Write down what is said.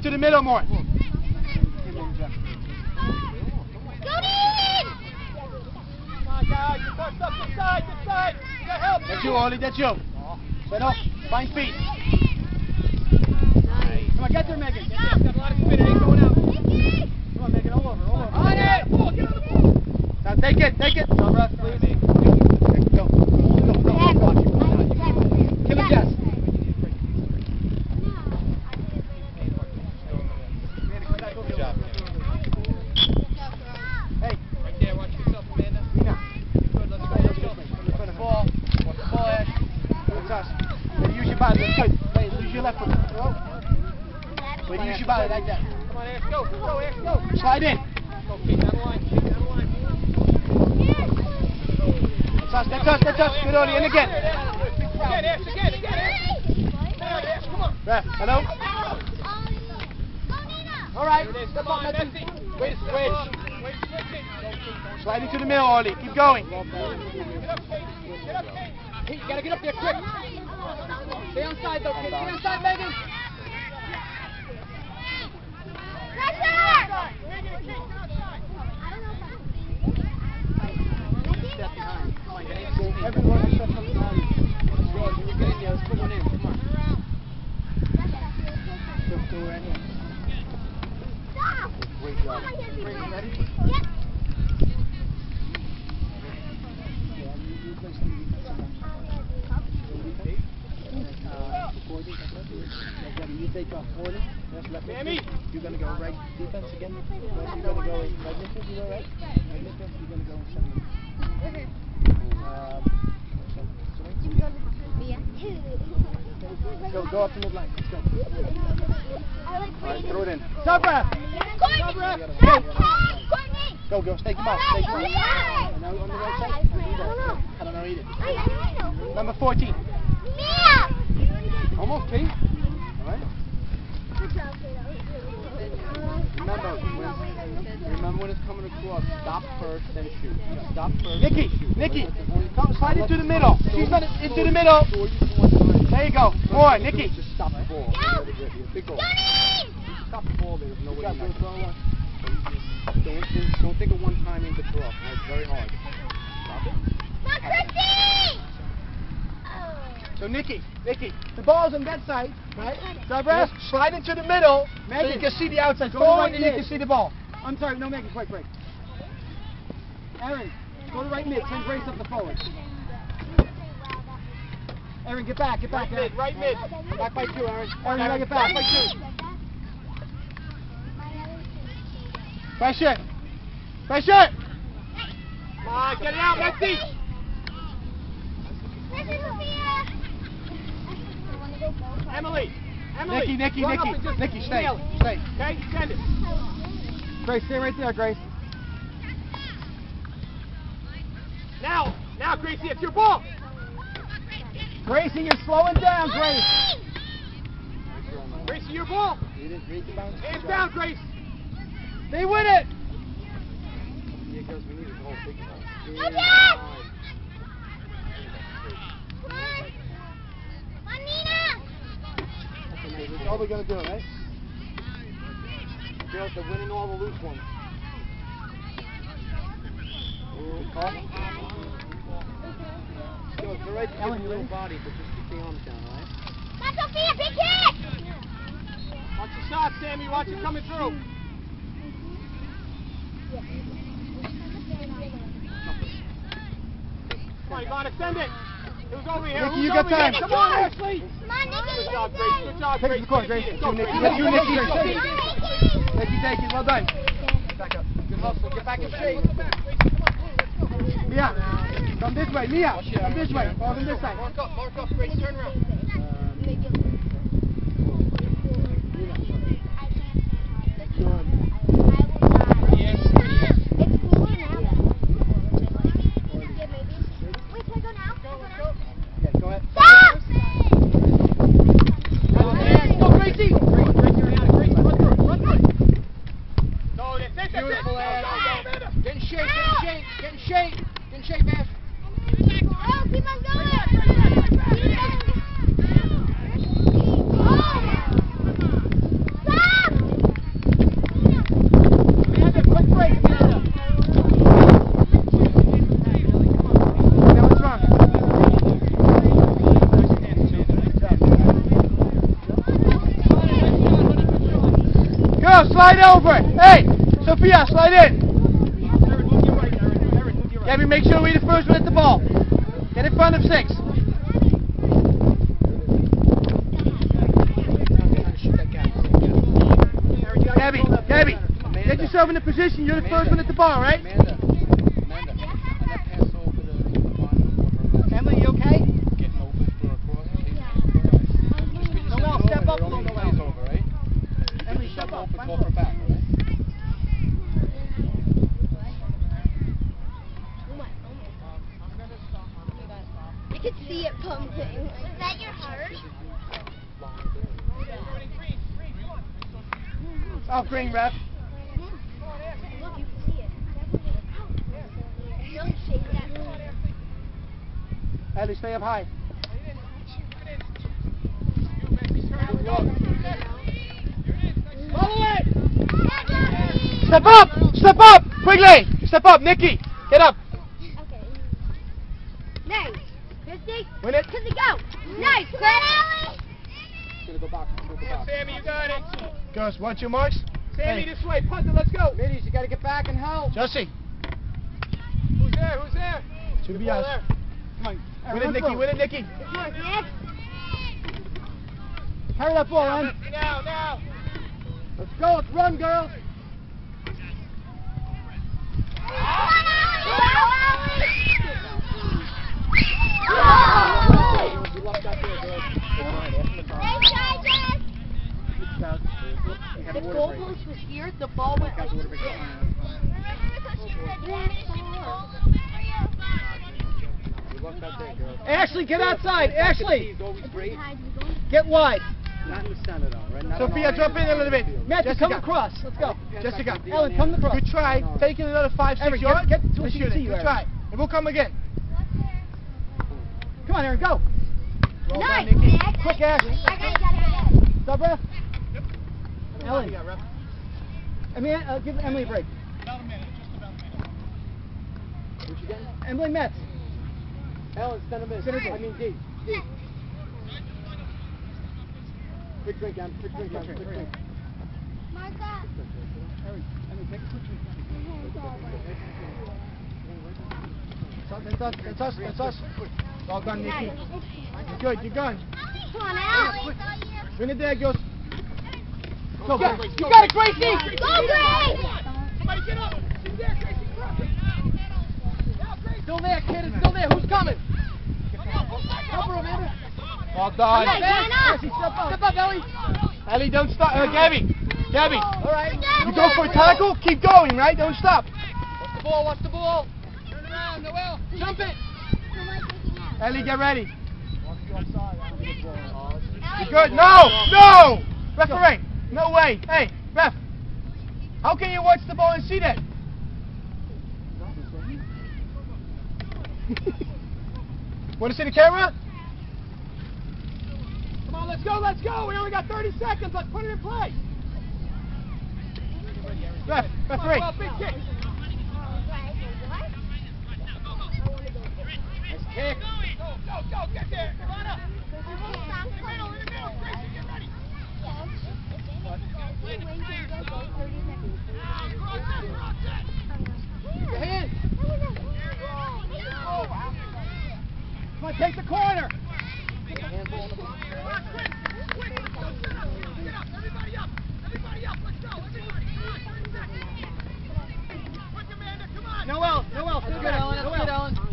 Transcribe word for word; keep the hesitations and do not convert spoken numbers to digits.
into the middle more. That's you, Ollie, that's you. Set up, find feet. Come on, get there, Megan. Get there. Got a lot of spin, it ain't going out. Come on, Megan, all over, all over. On it! Pull, get on the ball. Now take it, take it. Go, ref, please. Go, go, go, go, go. Give it, Jess. Good job. Hey. Right there, watch yourself, Amanda. Nina. Good, let's go, let's go. For the ball. Watch the ball, Ash. That's us. Way to use your body, that's good. Wait, use your left foot. Go. Way to use your body like that. Come on, Ash, go. Go, Ash, go. Slide in. Go, keep that line, keep that line. That's us, that's us, that's us. Good, Ollie, in again. Again, Ash, again, again, Ash. Come on. Ref, hello? All right, step on, Messi. Way to switch. Slide into the middle, Ollie. Keep going. Get up, Kate. Get up, Kate. Hey, you gotta get up there quick. Stay on side, though, Kate. Stay on side, Megan. Pressure! Step behind. Come on, get in. Everyone, step from behind. Rose, when you get in there, let's put one in. Come on. Let's go right here. Great job. Ready? Yep. You take off forty. That's left midfield. You're going to go right defense again. You're going to go right midfield. You go right? Right midfield. You're going to go center. Um, go, go up to midline. Let's go. All right, throw it in. Stop, ref. Stop, ref. Go, go. Stay him off. Stay him off. And now on the right side. I don't know either. Number fourteen. Almost, Kate. All right. Remember, when, remember when it's coming across, stop first, then shoot. Stop first. Nikki, Nikki, come slide into the middle. She's not into the middle. There you go. More, Nikki. Just stop the ball. Big goal. Stop the ball. There's no way. Don't think, don't think of one time in the throw. It's very hard. Stop it. So Nikki, Nikki, the ball's on that side, right? So ref, slide into the middle, Megan, so you can see the outside. Go forward right and you can see the ball. I'm sorry, no Megan, quick, quick. Aaron, go to right mid, send Grace up the forward. Aaron, get back, get back, Aaron. Right mid, right mid. Back by two, Aaron. Aaron, you gotta get back. Back by two. Pressure. Pressure. Come on, get it out, Messi. Emily, Emily, Nikki, Nikki, Nikki, Nikki, stay, stay. Okay, send it. Grace, stay right there, Grace. Now, now, Gracie, it's your ball. Gracie, you're slowing down, Grace. Gracie, your ball. Hands down, Grace. Stay with it. Because we need a goal, big ball. That's all we're going to do, right? Girls, they're winning all the loose ones. Girls, they're right to give your little body, but just keep the arms down, all right? That's Sophia, big hit! Watch your shot, Sammy. Watch it coming through. Come on, you got to send it. Who's over here? Nikki, you got time. Come on, Ashley. Come on, Nikki. Good job, Grace. Good job, Grace. Take the court, Grace. Go, Nikki. Let's do Nikki. Nikki, take it. Well done. Back up. Good hustle. Get back in shape. Mia, come this way. Mia, come this way. Fall on this side. Mark up. Mark up. Grace, turn around. Stop! over it. Hey, Sophia, slide in. Gabby, make sure we're the first one at the ball. Get in front of six. Gabby, Gabby, get yourself in a position. You're the first one at the ball, right? Amanda, Amanda, and that pass over to the bottom of the Emily, you okay? Getting open for a cross. Noel, step up a little, Noel. Over, right? Emily, step up. Open, call for back, right? I could see it pumping. Is that your heart? Oh, green, ref. Look, you can see it. Don't shake that. Ellie, stay up high. Follow it! Step up! Step up! Quickly! Step up, Nikki! Get up! Okay. Nice. fifty. Win it. Can they go? Nice. Good, Allie. Gonna go back. Go back. Sammy, you got it. Gus, watch your marks. Sammy, Hey. this way. Punt it. Let's go. Middies, you got to get back and help. Jesse. Who's there? Who's there? Should be Ball us. there. Come on. Win it, Nikki. Win it, Nikki. Nick. Carry that ball, man. Now, now. Let's go. Let's run, girls. You lost that there, girl. The goalpost was here, the ball went like this. You lost that there, girl. Ashley, get outside. Ashley, He's always great. get wide. Not in the center, though, right? Not Sophia, in the jump in a little bit. Matt, Jessica, come across. Let's go. Jessica. Ellen, come across. Good try. Take it another five, six Erin, get- yards. get to Let's she shoot can it. see you, Good Erin. try. And we'll come again. Come on, Aaron, go. Roll Nice, down, Nikki. Nick. Quick, Ashley. I got it. Stop, ref. Ellen. I mean, uh, give Emily a break. What you getting? Emily Metz. Ellen, center mid. Center mid. I mean, D. D. Quick drink, Em. Quick drink, Em. Quick drink. Martha. Erin, Emily, take a quick drink. That's us. That's us. That's us. Well done, Nikki. You're good. You're good. Come on, Allie. Bring it there, girls. Go, Go. Grace. You got it, Gracie. Go, Grace. Somebody get up. She's there, Gracie. Still there, kid. It's still there. Who's coming? Help her, Amanda. Well done. Nice, line up. Step up. Step up, Ellie. Ellie, don't stop. Uh, Gabby. Gabby. All right. You go for a tackle. Keep going, right? Don't stop. Watch the ball. Watch the ball. Turn around, Noel. Jump it. Ellie, get ready. You good? No! No! Referee! No way! Hey, ref! How can you watch the ball and see that? Want to see the camera? Come on, let's go, let's go! We only got thirty seconds, let's put it in play! Ref, referee! Well, big kick. Nice kick! Go, go, go, get there. Run up. In the middle, in the middle. Gracie, get ready. Your hand! Come on, take the corner! Handball on the ball. Quick, quick, go, set up. Get up, everybody up. Everybody up, let's go. Everybody, come on, thirty seconds. Quick, Amanda, come on. Noel, Noel, good, Ellen, that's good, Ellen.